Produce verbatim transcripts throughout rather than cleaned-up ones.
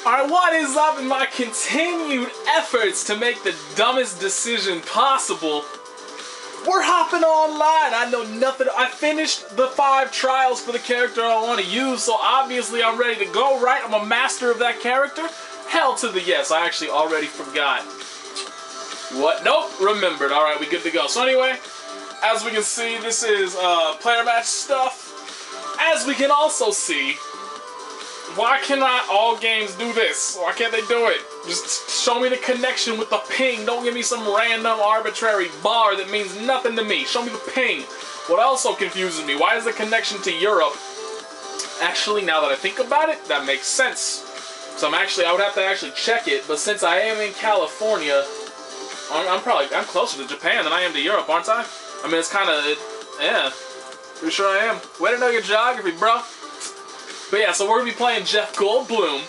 Alright, what is up in my continued efforts to make the dumbest decision possible? We're hopping online. I know nothing. I finished the five trials for the character I want to use, so obviously I'm ready to go, right? I'm a master of that character. Hell to the yes. I actually already forgot. What? Nope. Remembered. Alright, we good to go. So anyway, as we can see, this is uh, player match stuff. As we can also see, why cannot all games do this? Why can't they do it? Just show me the connection with the ping. Don't give me some random arbitrary bar that means nothing to me. Show me the ping. What also confuses me, why is the connection to Europe? Actually, now that I think about it, that makes sense. So I'm actually, I would have to actually check it, but since I am in California, I'm, I'm probably, I'm closer to Japan than I am to Europe, aren't I? I mean, it's kind of, it, yeah, pretty sure I am. Way to know your geography, bro. But yeah, so we're going to be playing Jeff Goldblum.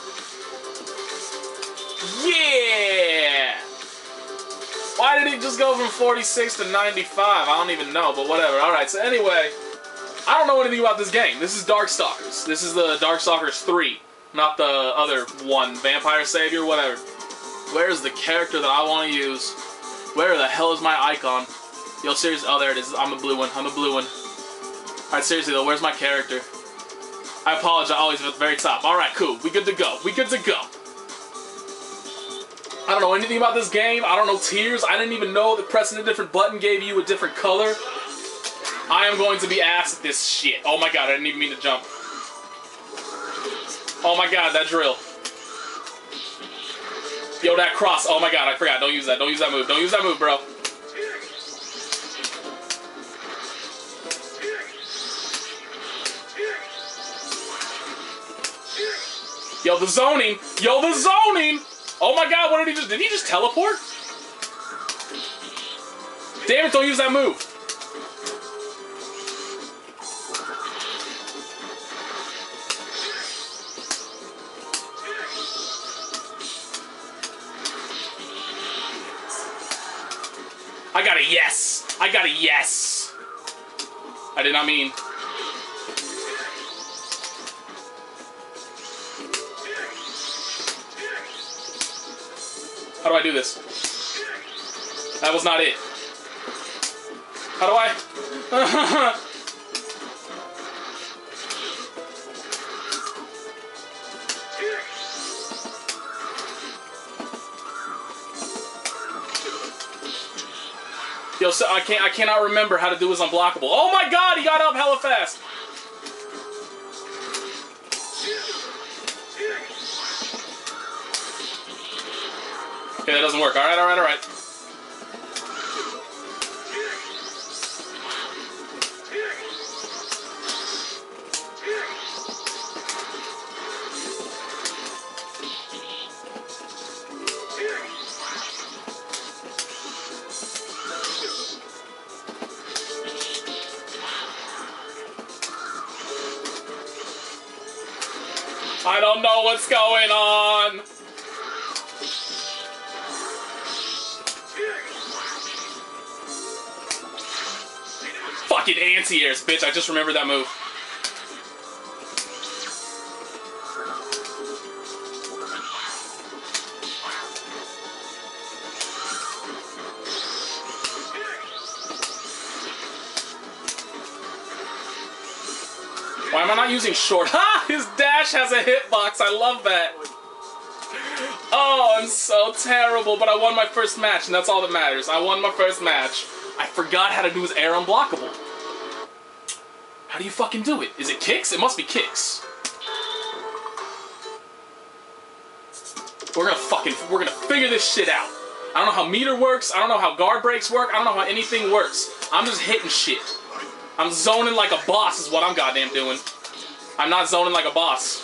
Yeah! Why did he just go from forty-six to ninety-five? I don't even know, but whatever. Alright, so anyway, I don't know anything about this game. This is Darkstalkers. This is the Darkstalkers three, not the other one, Vampire Savior, whatever. Where's the character that I want to use? Where the hell is my icon? Yo, seriously, oh, there it is. I'm a blue one. I'm a blue one. Alright, seriously though, where's my character? I apologize, always at the very top. Alright, cool. We good to go. We good to go. I don't know anything about this game. I don't know tiers. I didn't even know that pressing a different button gave you a different color. I am going to be ass at this shit. Oh my god, I didn't even mean to jump. Oh my god, that drill. Yo, that cross. Oh my god, I forgot. Don't use that. Don't use that move. Don't use that move, bro. Yo, the zoning! Yo, the zoning! Oh my god, what did he just... Did he just teleport? Damn it, don't use that move. I got a yes! I got a yes! I did not mean... How do I do this? That was not it. How do I? Yo, so I can't. I cannot remember how to do his unblockable. Oh my god, he got up hella fast. Okay, that doesn't work. Alright, alright, alright. I don't know what's going on. Fucking anti-airs, bitch. I just remembered that move. Why am I not using short? Ha! His dash has a hitbox. I love that. Oh, I'm so terrible, but I won my first match, and that's all that matters. I won my first match. I forgot how to do his air unblockable. How do you fucking do it? Is it kicks? It must be kicks. We're gonna fucking, we're gonna figure this shit out. I don't know how meter works. I don't know how guard breaks work. I don't know how anything works. I'm just hitting shit. I'm zoning like a boss is what I'm goddamn doing. I'm not zoning like a boss.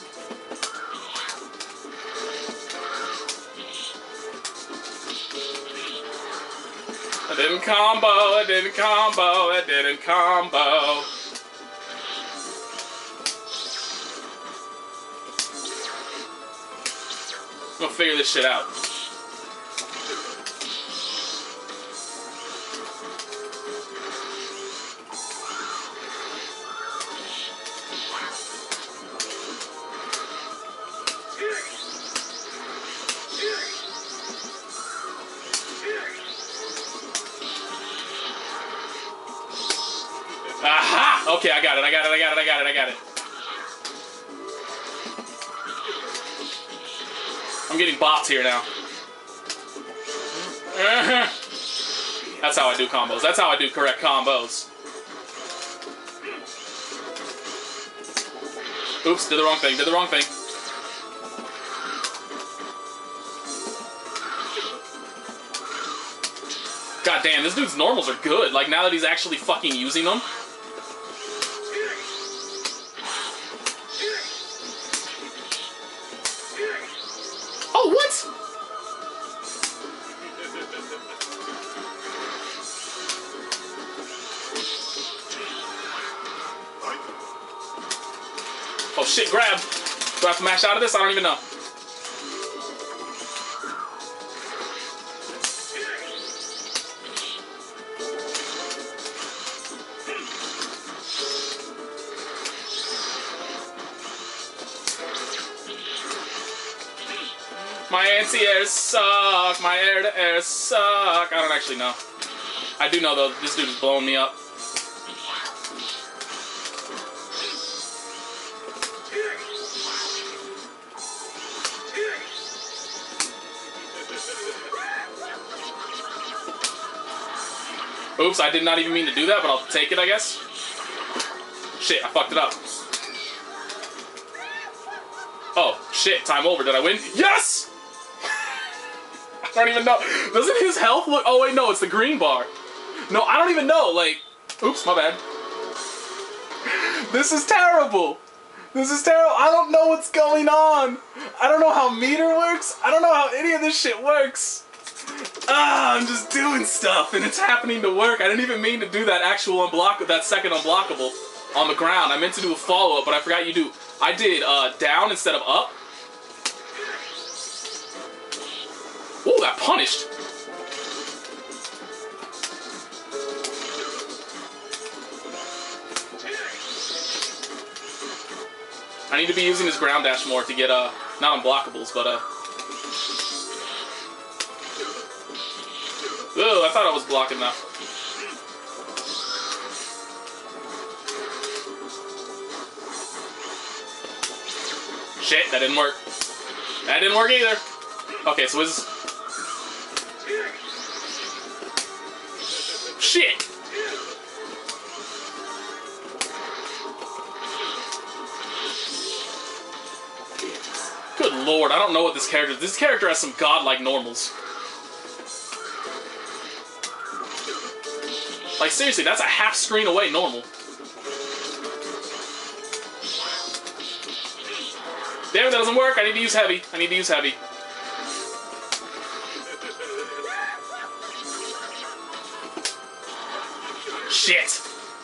I didn't combo, I didn't combo, I didn't combo. I'm gonna figure this shit out. Okay, I got it, I got it, I got it, I got it, I got it. I'm getting bots here now. That's how I do combos. That's how I do correct combos. Oops, did the wrong thing, did the wrong thing. God damn, this dude's normals are good. Like, now that he's actually fucking using them. Oh, what? Oh shit, grab. Do I have to mash out of this? I don't even know. My anti-airs suck. My air-to-air suck. I don't actually know. I do know though, this dude is blowing me up. Oops, I did not even mean to do that, but I'll take it, I guess. Shit, I fucked it up. Oh, shit, time over. Did I win? Yes! I don't even know. Doesn't his health look... Oh, wait, no, it's the green bar. No, I don't even know, like... Oops, my bad. This is terrible. This is terrible. I don't know what's going on. I don't know how meter works. I don't know how any of this shit works. Ah, I'm just doing stuff, and it's happening to work. I didn't even mean to do that actual unblock, that second unblockable on the ground. I meant to do a follow-up, but I forgot you do. I did uh, down instead of up. Ooh, got punished. I need to be using his ground dash more to get, uh, not unblockables, but, uh... Ooh, I thought I was blocking that. Shit, that didn't work. That didn't work either. Okay, so his... Shit! Good lord, I don't know what this character is. This character has some godlike normals. Like, seriously, that's a half screen away normal. Damn it, that doesn't work. I need to use heavy. I need to use heavy. Shit.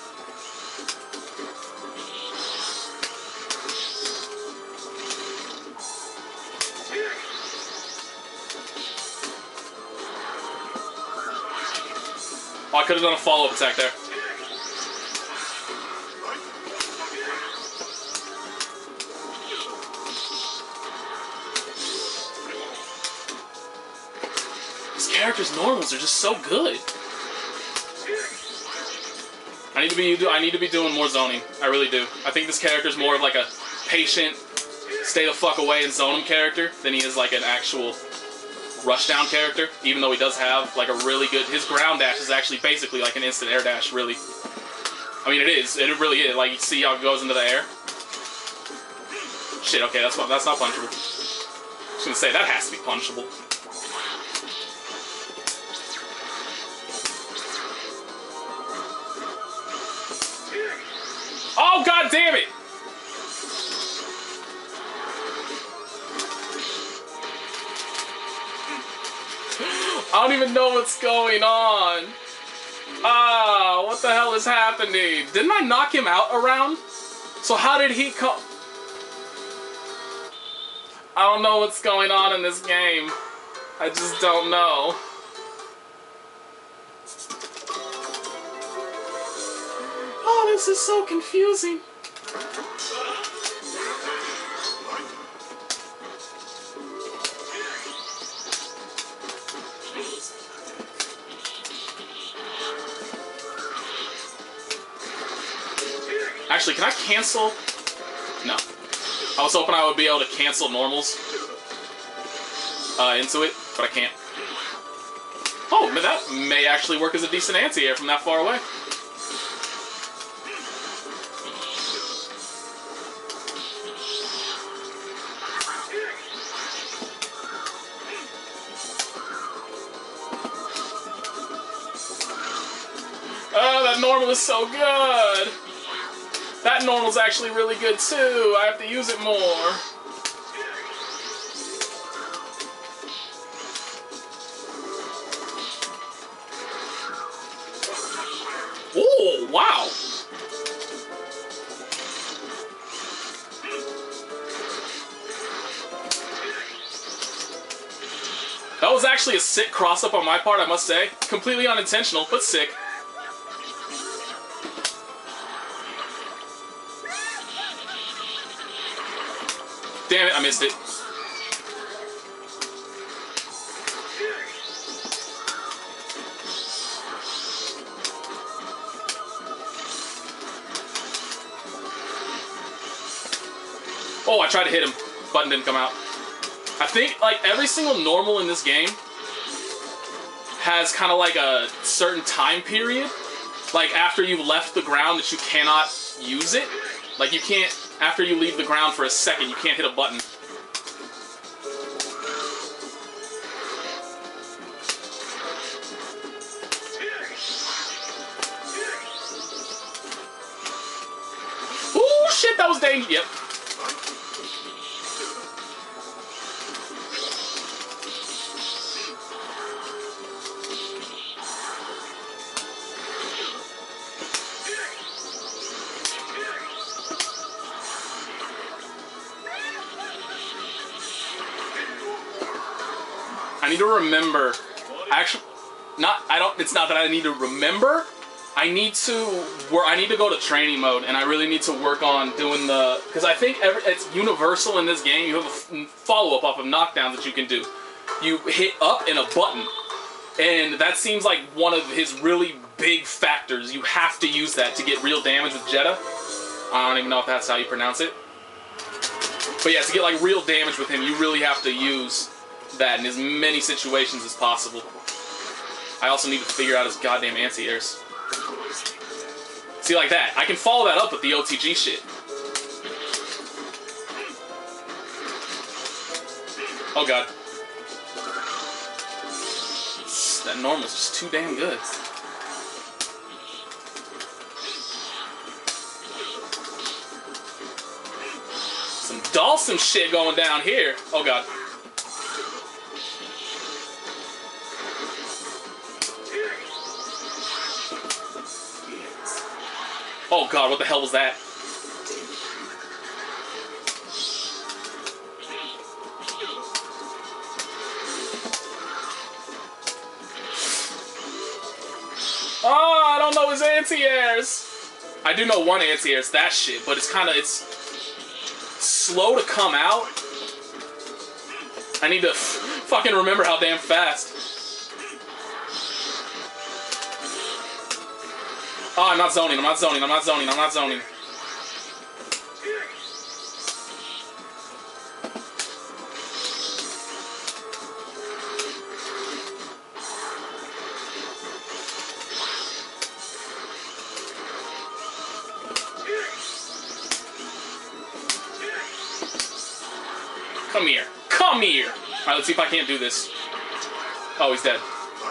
Oh, I could have done a follow-up attack there. This character's normals are just so good. I need to be I need to be doing more zoning. I really do. I think this character's more of like a patient, stay the fuck away and zone him character than he is like an actual rushdown character, even though he does have like a really good... His ground dash is actually basically like an instant air dash, really. I mean, it is. It really is. Like, you see how it goes into the air? Shit, okay, that's, that's not punishable. I was gonna say, that has to be punishable. Oh, god damn it! I don't even know what's going on. Ah, what the hell is happening? Didn't I knock him out around? So how did he come? I don't know what's going on in this game. I just don't know. Oh, this is so confusing. Actually, can I cancel? No. I was hoping I would be able to cancel normals uh, into it, but I can't. Oh, but that may actually work as a decent anti-air from that far away. Oh, that normal is so good! That normal's actually really good too. I have to use it more. Oh, wow! That was actually a sick cross-up on my part, I must say. Completely unintentional, but sick. Damn it, I missed it. Oh, I tried to hit him. Button didn't come out. I think, like, every single normal in this game has kind of like a certain time period. Like, after you've left the ground that you cannot use it. Like, you can't, after you leave the ground for a second, you can't hit a button. Ooh, shit, that was dangerous. Yep. I need to remember, actually, not, I don't, it's not that I need to remember, I need to, work, I need to go to training mode, and I really need to work on doing the, because I think every, it's universal in this game, you have a follow-up off of knockdowns that you can do. You hit up and a button, and that seems like one of his really big factors. You have to use that to get real damage with Jetta. I don't even know if that's how you pronounce it. But yeah, to get like real damage with him, you really have to use that in as many situations as possible. I also need to figure out his goddamn anti-airs. See, like that. I can follow that up with the O T G shit. Oh god. That normal's just too damn good. Some Dawson shit going down here. Oh god. Oh god, what the hell was that? Oh, I don't know his anti-airs. I do know one anti-air, it's that shit, but it's kind of, it's slow to come out. I need to f fucking remember how damn fast. Oh, I'm not zoning, I'm not zoning, I'm not zoning, I'm not zoning. Come here. Come here! Alright, let's see if I can't do this. Oh, he's dead.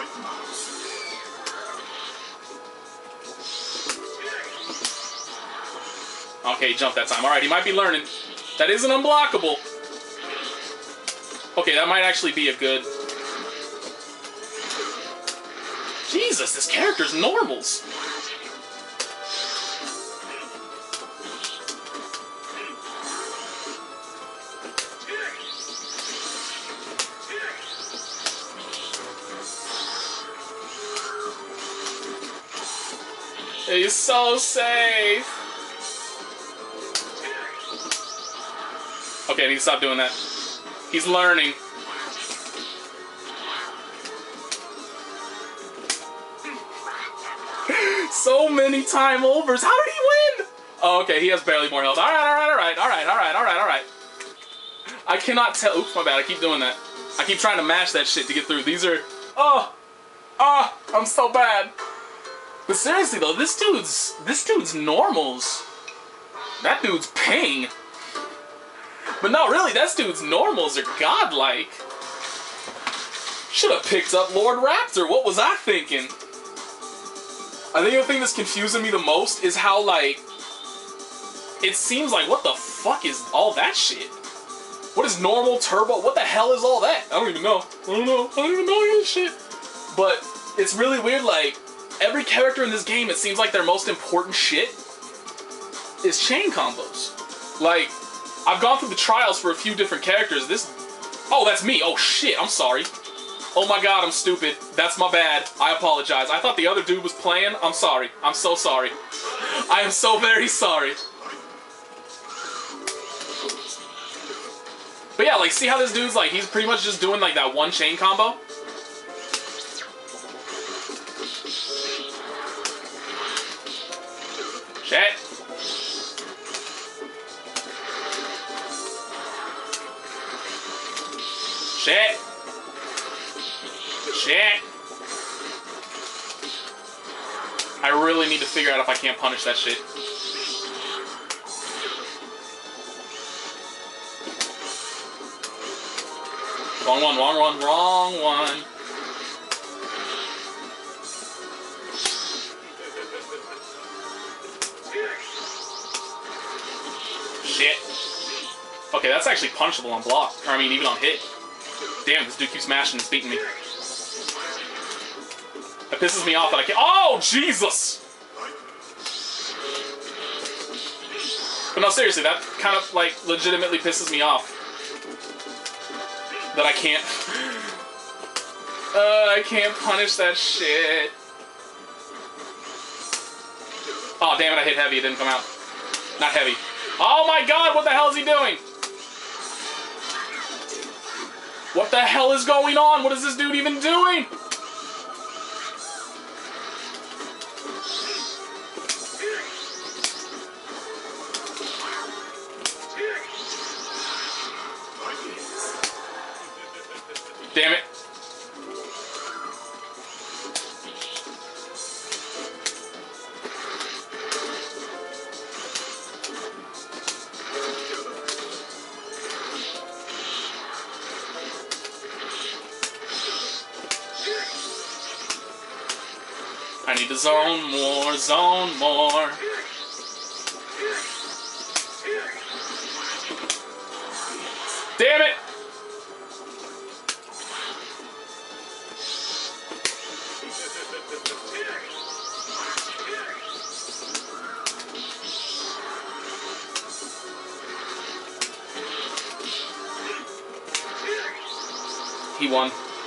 Okay, he jumped that time. Alright, he might be learning. That isn't unblockable. Okay, that might actually be a good... Jesus, this character's normals. He's so safe. Okay, I need to stop doing that. He's learning. So many time overs. How did he win? Oh, okay, he has barely more health. Alright, alright, alright, alright, alright, alright, alright. I cannot tell. Oops, my bad. I keep doing that. I keep trying to mash that shit to get through. These are. Oh! Oh! I'm so bad. But seriously though, this dude's. This dude's normals. That dude's ping. But no, really, that dude's normals are godlike. Should have picked up Lord Raptor. What was I thinking? I think the thing that's confusing me the most is how, like, it seems like, what the fuck is all that shit? What is normal, turbo? What the hell is all that? I don't even know. I don't know. I don't even know any of this shit. But it's really weird, like, every character in this game, it seems like their most important shit is chain combos. Like, I've gone through the trials for a few different characters. This... Oh, that's me. Oh, shit. I'm sorry. Oh my god, I'm stupid. That's my bad. I apologize. I thought the other dude was playing. I'm sorry. I'm so sorry. I am so very sorry. But yeah, like, see how this dude's, like, he's pretty much just doing, like, that one chain combo? Shit. Shit. Shit. I really need to figure out if I can't punish that shit. Wrong one, wrong one, wrong one. Shit. Okay, that's actually punishable on block. Or I mean, even on hit. Damn, this dude keeps smashing and beating me. That pisses me off that I can't. Oh, Jesus! But no, seriously, that kind of, like, legitimately pisses me off. That I can't. Uh, I can't punish that shit. Oh, damn it, I hit heavy. It didn't come out. Not heavy. Oh my god, what the hell is he doing? What the hell is going on? What is this dude even doing? Damn it. I need to zone more, zone more. Damn it! He won.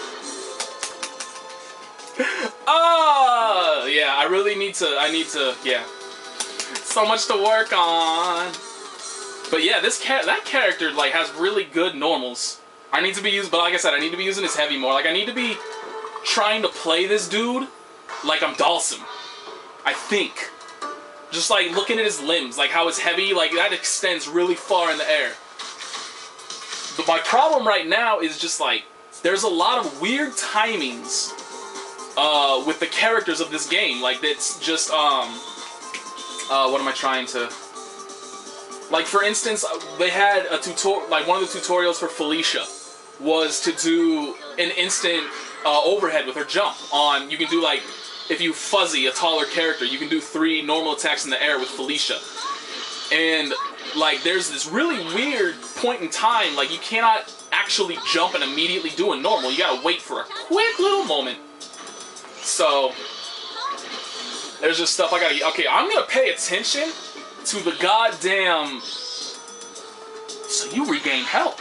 Oh, yeah, I really need to, I need to, yeah. So much to work on. But yeah, this cat, that character, like, has really good normals. I need to be used, but like I said, I need to be using his heavy more. Like, I need to be trying to play this dude like I'm Dalsum. I think. Just, like, looking at his limbs, like, how his heavy, like, that extends really far in the air. But my problem right now is just, like, there's a lot of weird timings uh, with the characters of this game. Like, it's just, um... Uh, what am I trying to... Like, for instance, they had a tutorial, like, one of the tutorials for Felicia was to do an instant uh, overhead with her jump on, you can do, like, if you fuzzy a taller character, you can do three normal attacks in the air with Felicia. And, like, there's this really weird point in time, like, you cannot actually jump and immediately do a normal. You gotta wait for a quick little moment. So, there's just stuff I gotta... Okay, I'm gonna pay attention to the goddamn... So you regain health.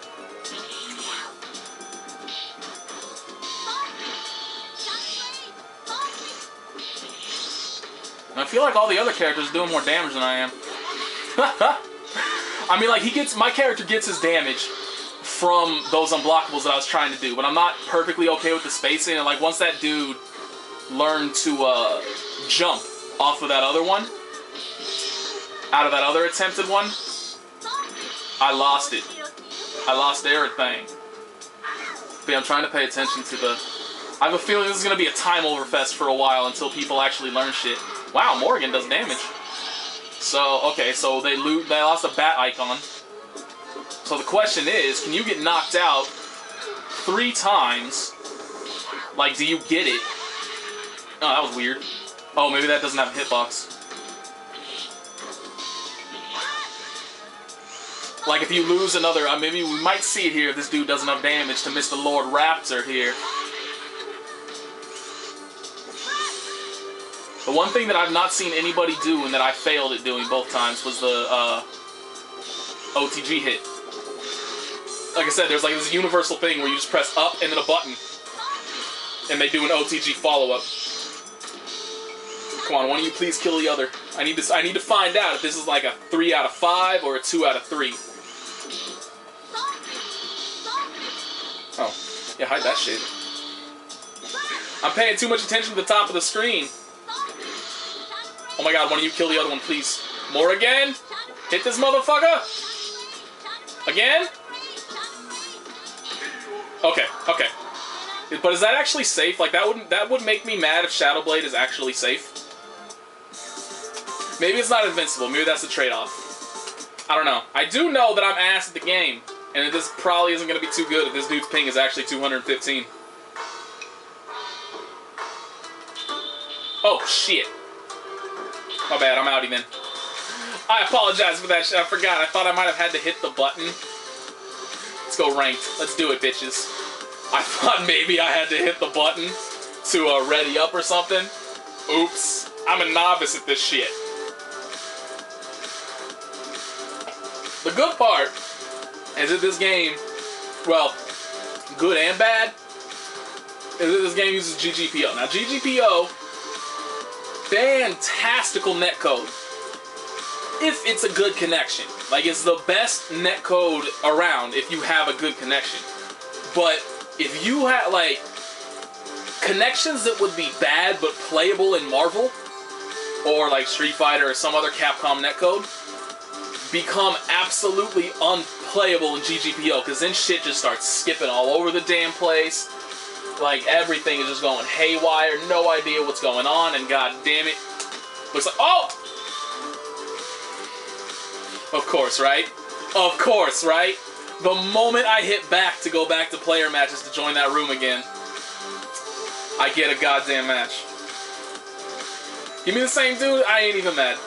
And I feel like all the other characters are doing more damage than I am. I mean, like, he gets... My character gets his damage from those unblockables that I was trying to do, but I'm not perfectly okay with the spacing, and, like, once that dude learned to, uh, jump off of that other one, Out of that other attempted one, I lost it. I lost everything. But yeah, I'm trying to pay attention to the... I have a feeling this is going to be a time overfest for a while until people actually learn shit. Wow, Morgan does damage. So, okay, so they loot, they lost a bat icon. So the question is, can you get knocked out three times? Like, do you get it? Oh, that was weird. Oh, maybe that doesn't have a hitbox. Like, if you lose another, uh, maybe we might see it here if this dude does enough damage to Mister Lord Raptor here. The one thing that I've not seen anybody do and that I failed at doing both times was the uh, O T G hit. Like I said, there's like this universal thing where you just press up and then a button, and they do an O T G follow-up. Come on, one of you please kill the other. I need to. I need to find out if this is like a three out of five or a two out of three. Oh, yeah, hide that shit. I'm paying too much attention to the top of the screen. Oh my god, one of you kill the other one, please. More again? Hit this motherfucker! Again? Okay, okay. But is that actually safe? Like, that would that would make me mad if Shadow Blade is actually safe. Maybe it's not invincible. Maybe that's the trade-off. I don't know. I do know that I'm ass at the game, and that this probably isn't going to be too good if this dude's ping is actually two hundred fifteen. Oh, shit. My bad, I'm outie then. I apologize for that shit. I forgot. I thought I might have had to hit the button. Let's go ranked. Let's do it, bitches. I thought maybe I had to hit the button to uh, ready up or something. Oops. I'm a novice at this shit. The good part is that this game, well, good and bad, is that this game uses G G P O. Now, G G P O, fantastical netcode if it's a good connection. Like, it's the best netcode around if you have a good connection. But if you have, like, connections that would be bad but playable in Marvel, or like Street Fighter or some other Capcom netcode, become absolutely unplayable in G G P O, because then shit just starts skipping all over the damn place. Like, everything is just going haywire, no idea what's going on, and god damn it, looks like, oh! Of course, right? Of course, right? The moment I hit back to go back to player matches to join that room again, I get a goddamn match. Give me the same dude, I ain't even mad.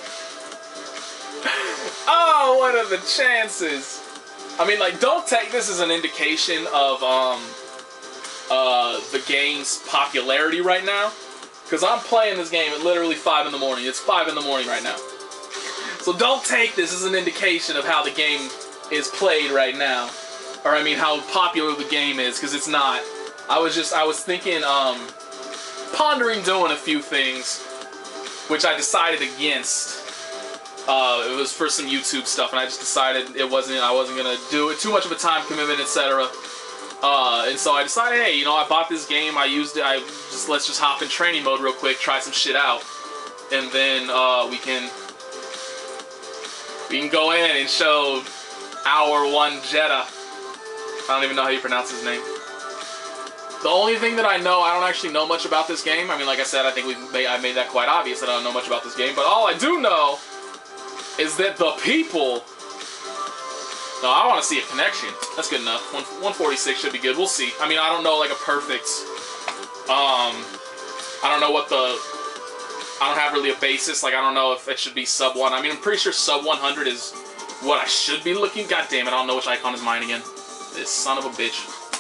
Oh, what are the chances? I mean, like, don't take this as an indication of, um, uh, the game's popularity right now. Because I'm playing this game at literally five in the morning. It's five in the morning right now. So don't take this as an indication of how the game is played right now. Or, I mean, how popular the game is, because it's not. I was just, I was thinking, um, pondering doing a few things, which I decided against. Uh, it was for some YouTube stuff, and I just decided it wasn't, I wasn't gonna do it, too much of a time commitment, et cetera. Uh, and so I decided, hey, you know, I bought this game, I used it, I just, let's just hop in training mode real quick, try some shit out. And then, uh, we can, we can go in and show our one Jetta. I don't even know how you pronounce his name. The only thing that I know, I don't actually know much about this game. I mean, like I said, I think we've made, I made that quite obvious that I don't know much about this game. But all I do know is that the people... No, I want to see a connection. That's good enough. one forty-six should be good. We'll see. I mean, I don't know, like, a perfect... Um... I don't know what the... I don't have really a basis. Like, I don't know if it should be sub one. I mean, I'm pretty sure sub one hundred is what I should be looking... God damn it, I don't know which icon is mine again. This son of a bitch.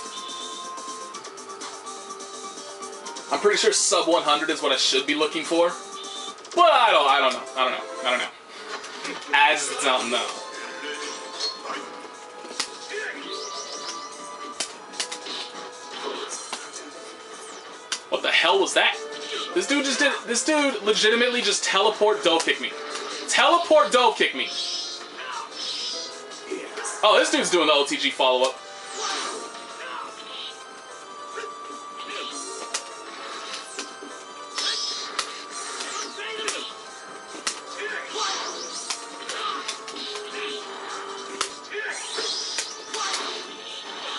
I'm pretty sure sub one hundred is what I should be looking for. But I don't, I don't know. I don't know. I don't know. I just don't know. What the hell was that? This dude just did, this dude legitimately just teleport dough kick me. Teleport dough kick me. Oh, this dude's doing the O T G follow-up.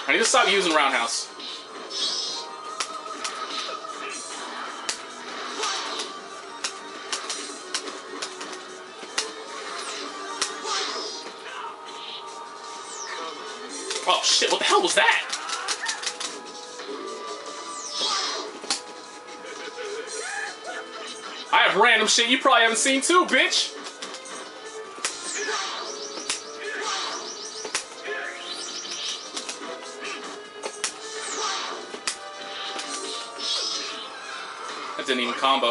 I need to stop using roundhouse. Oh shit, what the hell was that? I have random shit you probably haven't seen too, bitch! That didn't even combo.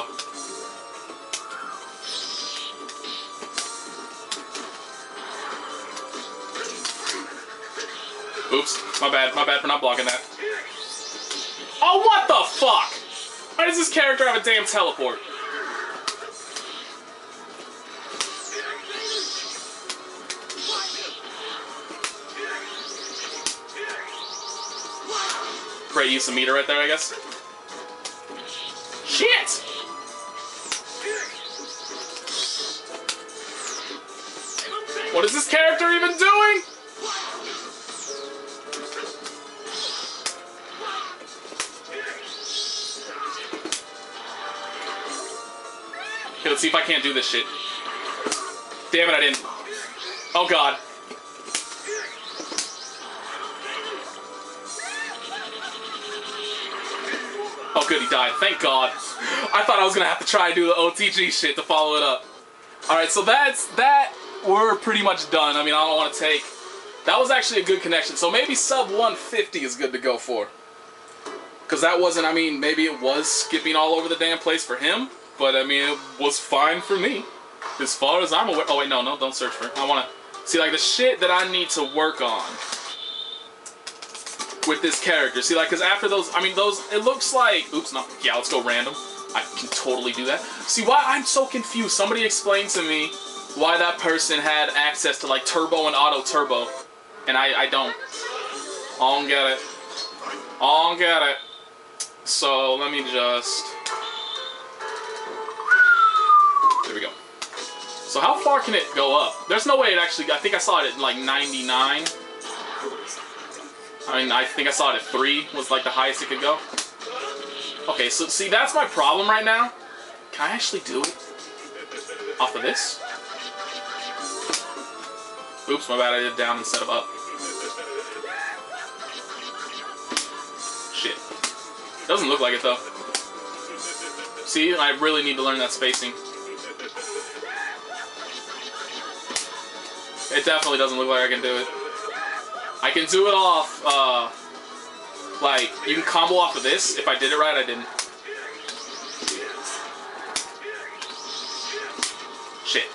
Oops, my bad, my bad for not blocking that. Oh, what the fuck? Why does this character have a damn teleport? Great use of meter right there, I guess. Shit! What is this character even doing? Okay, let's see if I can't do this shit. Damn it, I didn't. Oh god. Oh good, he died. Thank god. I thought I was gonna have to try and do the O T G shit to follow it up. Alright, so that's that. We're pretty much done. I mean, I don't want to take... That was actually a good connection. So maybe sub one fifty is good to go for. Because that wasn't, I mean, maybe it was skipping all over the damn place for him. But, I mean, it was fine for me. As far as I'm aware... Oh, wait, no, no, don't search for it. I want to see, like, the shit that I need to work on with this character. See, like, because after those... I mean, those... It looks like... Oops, no. Yeah, let's go random. I can totally do that. See, why I'm so confused. Somebody explained to me why that person had access to, like, turbo and auto turbo. And I, I don't. I don't get it. I don't get it. So, let me just... There we go. So how far can it go up? There's no way it actually... I think I saw it at like ninety-nine. I mean, I think I saw it at three was like the highest it could go. Okay, so see, that's my problem right now. Can I actually do it off of this? Oops, my bad. I did down instead of up. Shit. Doesn't look like it though. See, I really need to learn that spacing. It definitely doesn't look like I can do it. I can do it off, uh, like, you can combo off of this. If I did it right, I didn't. Shit.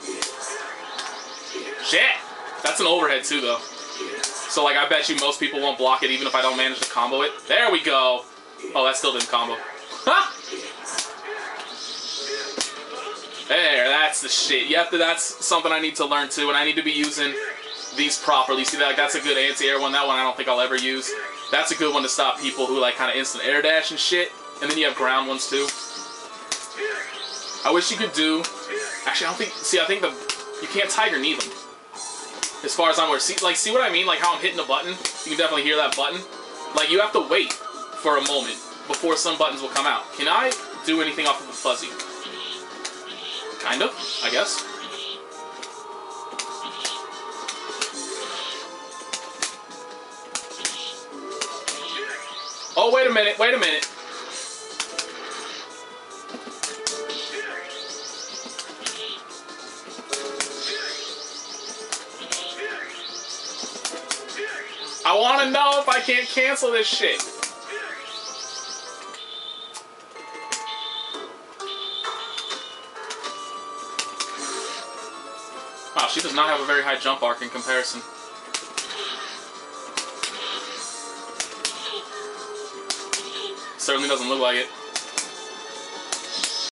Shit! That's an overhead too, though. So, like, I bet you most people won't block it even if I don't manage to combo it. There we go! Oh, that still didn't combo. Ha! There, that's the shit. Yep, that's something I need to learn too, and I need to be using these properly. See, that, like, that's a good anti-air one. That one I don't think I'll ever use. That's a good one to stop people who, like, kind of instant air dash and shit. And then you have ground ones too. I wish you could do... Actually, I don't think... See, I think the... You can't tiger knee them. As far as I'm aware. See, like, see what I mean? Like, how I'm hitting the button? You can definitely hear that button. Like, you have to wait for a moment before some buttons will come out. Can I do anything off of the fuzzy? Kind of, I guess. Oh, wait a minute, wait a minute. I want to know if I can't cancel this shit. Wow, she does not have a very high jump arc in comparison. Certainly doesn't look like it.